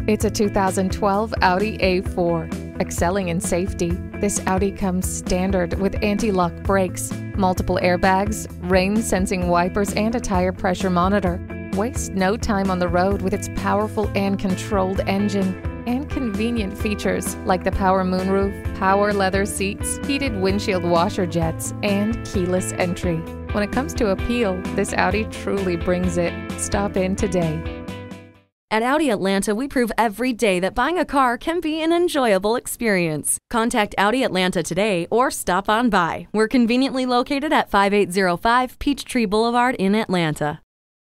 It's a 2012 Audi A4. Excelling in safety, this Audi comes standard with anti-lock brakes, multiple airbags, rain-sensing wipers, and a tire pressure monitor. Waste no time on the road with its powerful and controlled engine. And convenient features like the power moonroof, power leather seats, heated windshield washer jets, and keyless entry. When it comes to appeal, this Audi truly brings it. Stop in today. At Audi Atlanta, we prove every day that buying a car can be an enjoyable experience. Contact Audi Atlanta today or stop on by. We're conveniently located at 5805 Peachtree Boulevard in Atlanta.